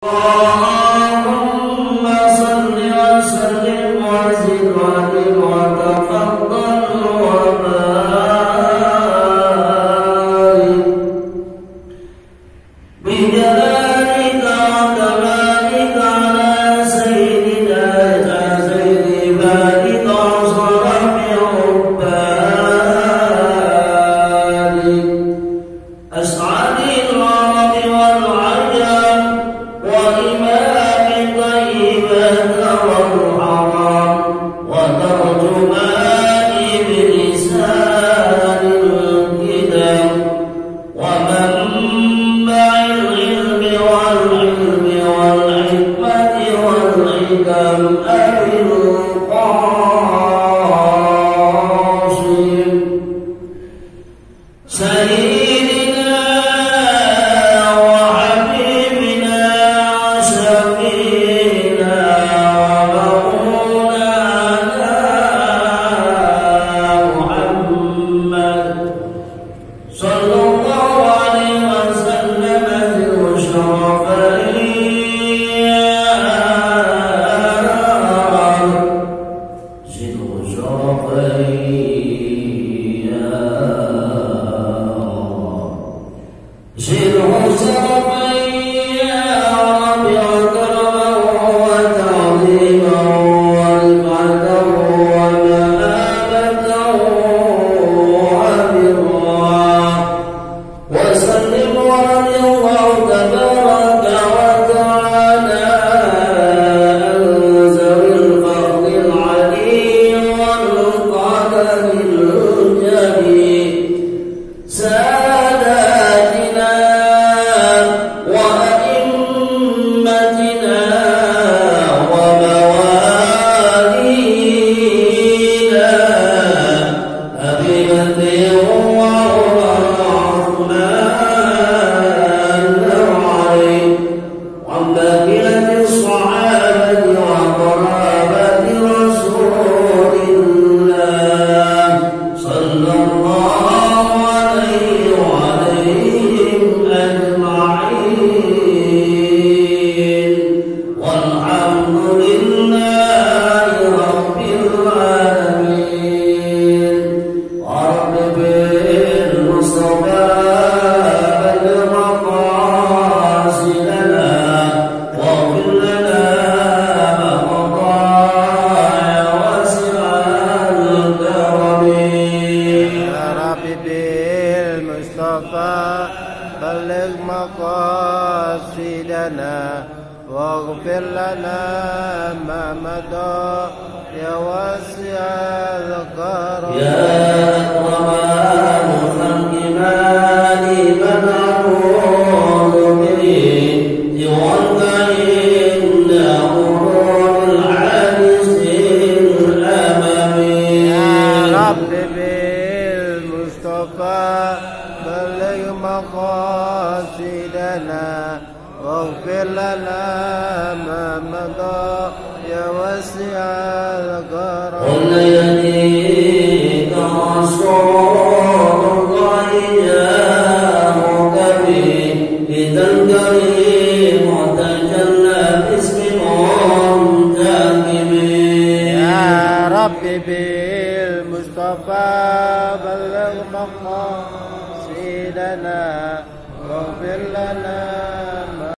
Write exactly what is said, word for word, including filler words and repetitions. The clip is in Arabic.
اللهم صل وسلم وزد وبارك وتفضل وبارك بجلالك وكمالك على سيدنا يا سيدي بارك وصرف عبادك أسعد العرب والعجم وإمام طيبة والحرام وترجمان بلسان الكتاب ومنبع العلم والعلم والحكمة والحكم أبي القاسم سيدنا وحبيبنا وشفينا ومولانا محمد صلى الله عليه وسلم ذي الشرفين ذي الشرفين شرع شرفين يا رب وكرما وتعظيما ورفعة ومهابة وبرا وسلم ورضي الله تبارك وتعالى عن ذوي الفضل العلي والقدر الجليل ساداتنا وأئمتنا وموالينا أبي بكر وعمر وعثمان وعلي وعن بقية الصحابة وقرابة رسول الله صلى الله عليه وعليهم أجمعين والحمد لله رب العالمين ورب بالمصطفى بلغ مقاصدنا واغفر لنا ما مضى يا واسع الكرم يا رب بالمصطفى بلغ مقاصدنا واغفر لنا ما مضى يا واسع الكرم يا أكرم الخلق ما لي من أعوذ به سواك عند غرور العاجز الأمامي يا رب بالمصطفى بلغ مقاصدنا واغفر لنا ما مضى يا واسع الكرم قل يديك رسول